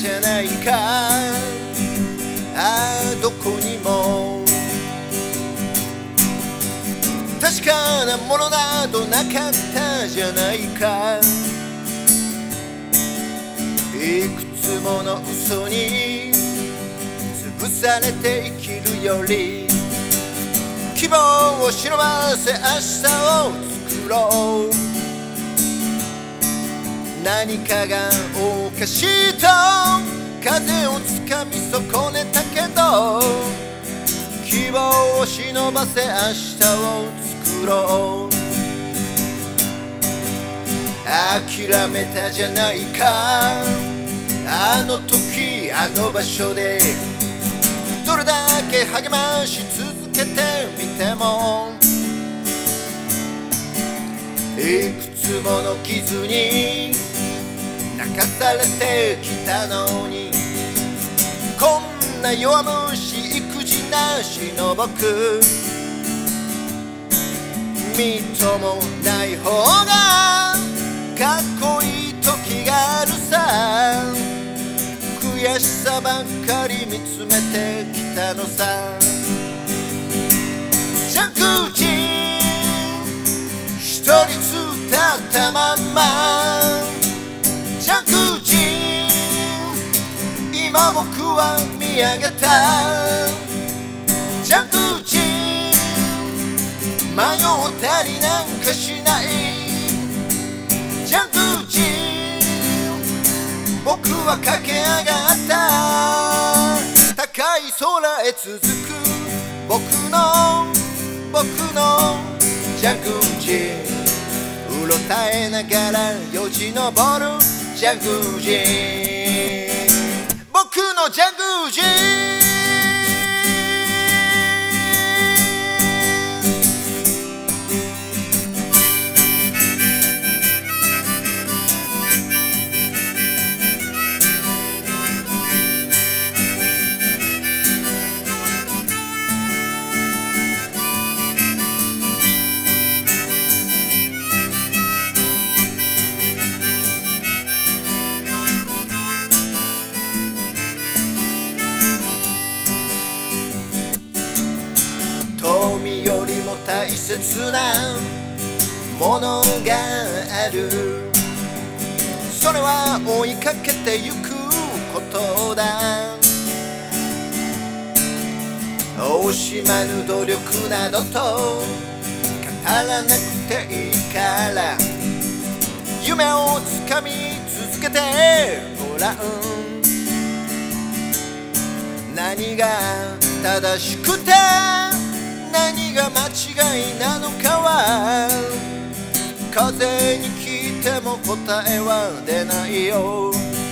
じゃないか。どこにも確かなものなどなかったじゃないか。いくつもの嘘に潰されて生きるより、希望を忍ばせ明日を作ろう。何かがおかしいと風をつかみ損ねたけど、希望を忍ばせ明日を作ろう。諦めたじゃないか。あの時あの場所でどれだけ励まし続けてみても、いくつもの傷に泣かされてきたのに、こんな弱虫育児なしの僕、みっともない方がかっこいい時があるさ。悔しさばっかり見つめてきたのさ。着地一人つたったまんま、着地今僕は見上げた。着地迷ったりなんかしない。着地僕は駆け上がった。高い空へ続く僕の着地、うろたえながらよじ登る着地、僕の着地。富よりも大切なものがある。それは追いかけてゆくことだ。惜しまぬ努力などと語らなくていいから、夢をつかみ続けてごらん。何が正しくて何が間違いなのかは風に聞いても答えは出ないよ。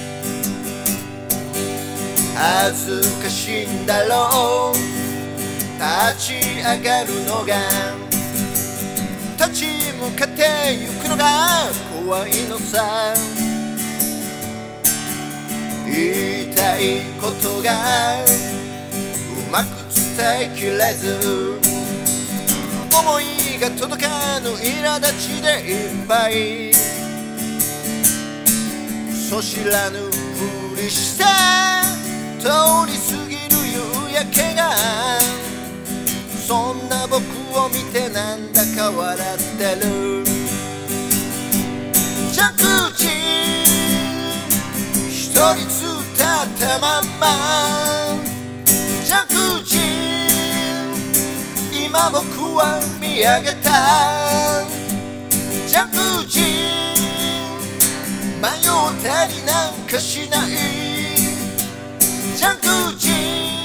恥ずかしいんだろう立ち上がるのが、立ち向かってゆくのが怖いのさ。言いたいことがうまく伝えきれず、思いが届かぬ苛立ちでいっぱい。そ知らぬふりして通り過ぎる夕焼けが、そんな僕を見てなんだか笑ってる。着地一人つたったまんま、着地今僕は見上げた。着地迷ったりなんかしない。着地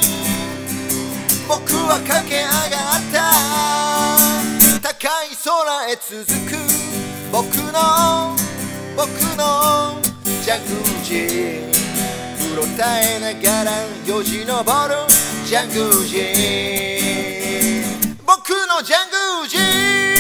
僕は駆け上がった。高い空へ続く僕の着地、うろたえながらよじ登る着地、僕の着地。